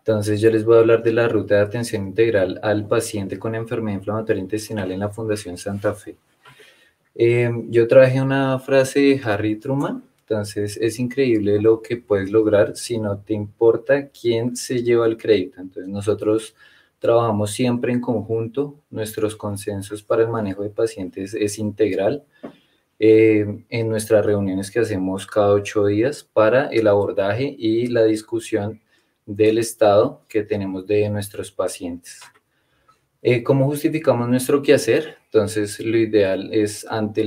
Entonces yo les voy a hablar de la ruta de atención integral al paciente con enfermedad inflamatoria intestinal en la Fundación Santa Fe. Yo traje una frase de Harry Truman, entonces es increíble lo que puedes lograr si no te importa quién se lleva el crédito. Entonces nosotros trabajamos siempre en conjunto, nuestros consensos para el manejo de pacientes es integral. En nuestras reuniones que hacemos cada 8 días para el abordaje y la discusión del estado que tenemos de nuestros pacientes. ¿Cómo justificamos nuestro quehacer? Entonces, lo ideal es ante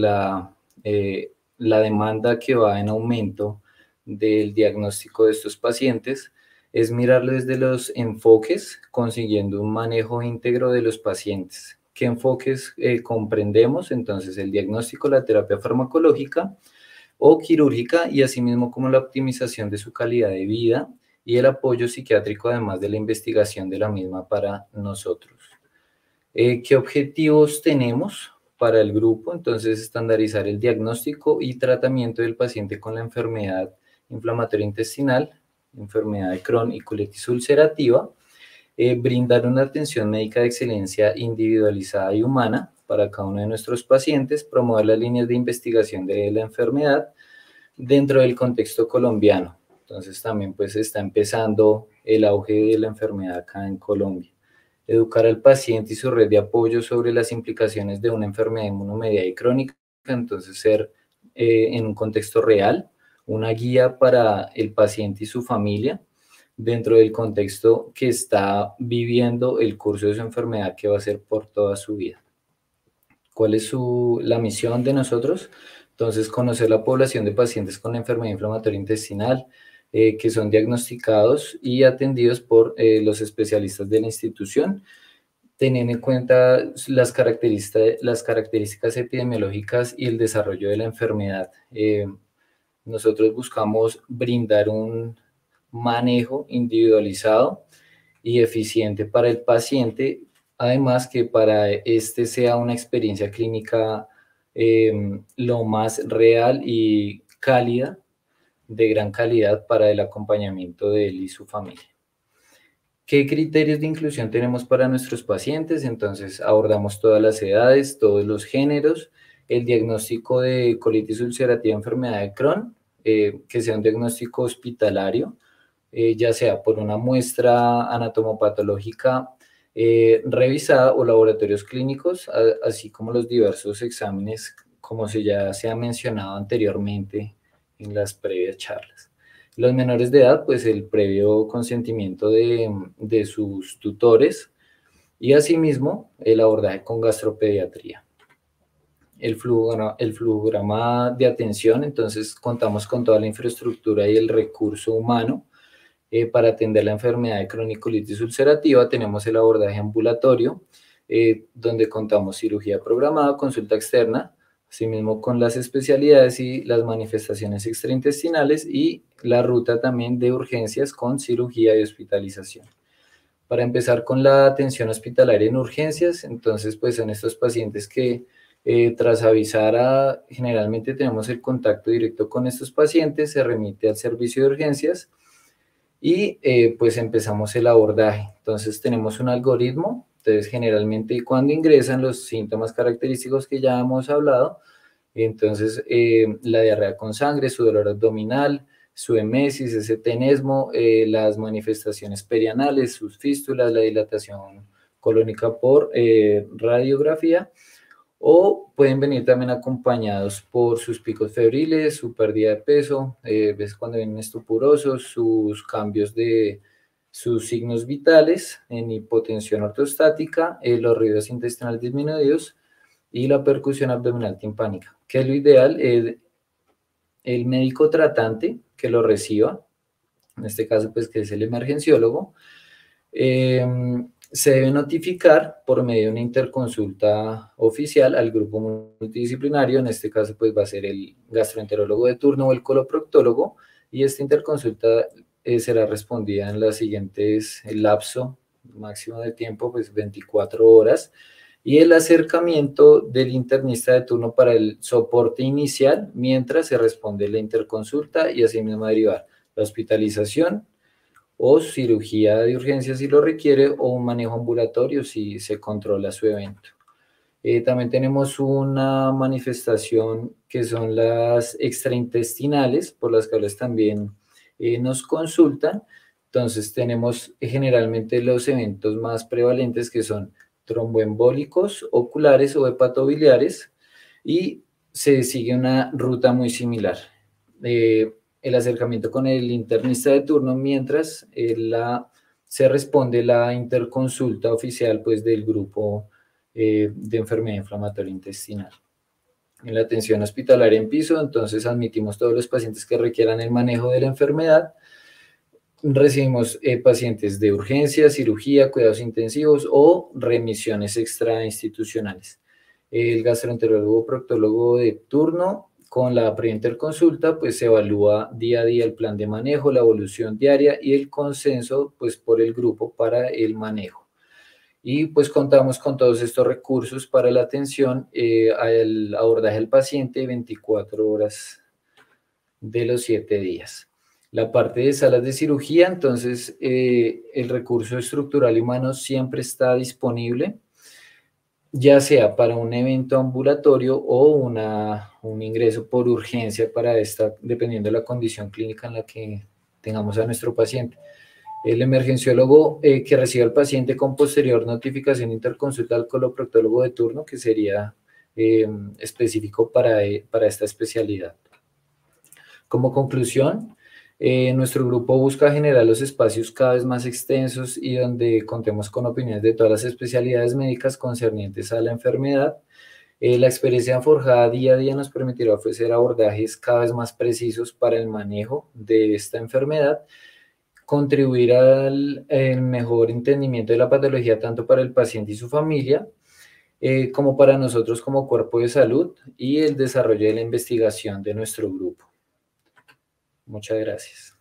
la demanda que va en aumento del diagnóstico de estos pacientes, es mirarlo desde los enfoques, consiguiendo un manejo íntegro de los pacientes. ¿Qué enfoques comprendemos? Entonces, el diagnóstico, la terapia farmacológica o quirúrgica y asimismo como la optimización de su calidad de vida y el apoyo psiquiátrico, además de la investigación de la misma para nosotros. ¿Qué objetivos tenemos para el grupo? Entonces, estandarizar el diagnóstico y tratamiento del paciente con la enfermedad inflamatoria intestinal, enfermedad de Crohn y colitis ulcerativa, brindar una atención médica de excelencia individualizada y humana para cada uno de nuestros pacientes, promover las líneas de investigación de la enfermedad dentro del contexto colombiano. Entonces, también pues está empezando el auge de la enfermedad acá en Colombia. Educar al paciente y su red de apoyo sobre las implicaciones de una enfermedad inmunomediada y crónica, entonces ser en un contexto real, una guía para el paciente y su familia dentro del contexto que está viviendo el curso de su enfermedad que va a ser por toda su vida. ¿Cuál es la misión de nosotros? Entonces, conocer la población de pacientes con enfermedad inflamatoria intestinal, que son diagnosticados y atendidos por los especialistas de la institución, teniendo en cuenta las características epidemiológicas y el desarrollo de la enfermedad. Nosotros buscamos brindar un manejo individualizado y eficiente para el paciente, además que para este sea una experiencia clínica lo más real y cálida, de gran calidad para el acompañamiento de él y su familia. ¿Qué criterios de inclusión tenemos para nuestros pacientes? Entonces, abordamos todas las edades, todos los géneros, el diagnóstico de colitis ulcerativa, enfermedad de Crohn, que sea un diagnóstico hospitalario, ya sea por una muestra anatomopatológica revisada o laboratorios clínicos, así como los diversos exámenes, como ya se ha mencionado anteriormente en las previas charlas. Los menores de edad, pues el previo consentimiento de sus tutores y asimismo el abordaje con gastropediatría. El flujograma de atención, entonces contamos con toda la infraestructura y el recurso humano para atender la enfermedad de cronicolitis ulcerativa. Tenemos el abordaje ambulatorio, donde contamos cirugía programada, consulta externa, asimismo con las especialidades y las manifestaciones extraintestinales y la ruta también de urgencias con cirugía y hospitalización. Para empezar con la atención hospitalaria en urgencias, entonces pues son estos pacientes que tras avisar generalmente tenemos el contacto directo con estos pacientes, se remite al servicio de urgencias y pues empezamos el abordaje. Entonces tenemos un algoritmo, entonces generalmente cuando ingresan los síntomas característicos que ya hemos hablado, entonces la diarrea con sangre, su dolor abdominal, su emesis, ese tenesmo, las manifestaciones perianales, sus fístulas, la dilatación colónica por radiografía, o pueden venir también acompañados por sus picos febriles, su pérdida de peso, ves cuando vienen estupurosos, sus cambios de sus signos vitales en hipotensión ortostática, los ruidos intestinales disminuidos y la percusión abdominal timpánica. ¿Qué es lo ideal? El médico tratante que lo reciba, en este caso pues que es el emergenciólogo, se debe notificar por medio de una interconsulta oficial al grupo multidisciplinario, en este caso pues va a ser el gastroenterólogo de turno o el coloproctólogo, y esta interconsulta será respondida en las siguientes lapso máximo de tiempo, pues 24 horas, y el acercamiento del internista de turno para el soporte inicial mientras se responde la interconsulta y asimismo derivar la hospitalización o cirugía de urgencia si lo requiere, o un manejo ambulatorio si se controla su evento. También tenemos una manifestación que son las extraintestinales, por las cuales también nos consultan. Entonces tenemos generalmente los eventos más prevalentes que son tromboembólicos, oculares o hepatobiliares, y se sigue una ruta muy similar. El acercamiento con el internista de turno mientras se responde la interconsulta oficial pues, del grupo de enfermedad inflamatoria intestinal. En la atención hospitalaria en piso, entonces admitimos todos los pacientes que requieran el manejo de la enfermedad. Recibimos pacientes de urgencia, cirugía, cuidados intensivos o remisiones extrainstitucionales. El gastroenterólogo proctólogo de turno, con la preinterconsulta, pues se evalúa día a día el plan de manejo, la evolución diaria y el consenso pues por el grupo para el manejo. Y pues contamos con todos estos recursos para la atención al abordaje del paciente 24 horas de los 7 días. La parte de salas de cirugía, entonces el recurso estructural humano siempre está disponible, ya sea para un evento ambulatorio o un ingreso por urgencia para esta, dependiendo de la condición clínica en la que tengamos a nuestro paciente. El emergenciólogo que reciba al paciente con posterior notificación interconsulta al coloproctólogo de turno, que sería específico para esta especialidad. Como conclusión, nuestro grupo busca generar los espacios cada vez más extensos y donde contemos con opiniones de todas las especialidades médicas concernientes a la enfermedad. La experiencia forjada día a día nos permitirá ofrecer abordajes cada vez más precisos para el manejo de esta enfermedad, contribuir al mejor entendimiento de la patología tanto para el paciente y su familia, como para nosotros como cuerpo de salud y el desarrollo de la investigación de nuestro grupo. Muchas gracias.